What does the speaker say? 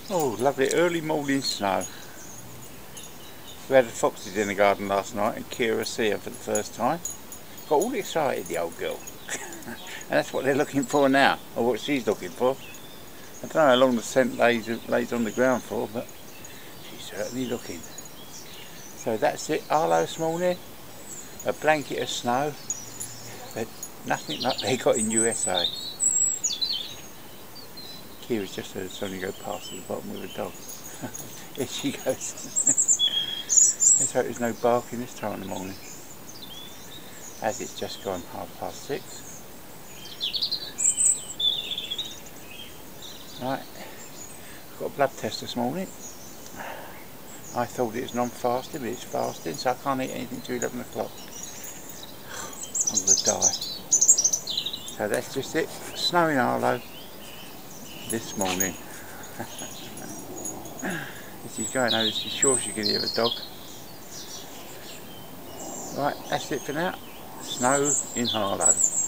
Oh, lovely early morning snow. We had the foxes in the garden last night and Kira see them for the first time. Got all excited, the old girl. And that's what they're looking for now, or what she's looking for. I don't know how long the scent lays on the ground for, but she's certainly looking. So that's it, Arlo this morning. A blanket of snow, but nothing like they got in USA. Kira's just heard somebody go past at the bottom with a dog. Here she goes. Let's hope there's no barking this time in the morning, as it's just gone 6:30. Right, I've got a blood test this morning. I thought it was non-fasting, but it's fasting, so I can't eat anything till 11 o'clock. I'm going to die. So that's just it. Snow in Arlo this morning. She's going over, she's sure she can hear a dog. Right, that's it for now. Snow in Arlo.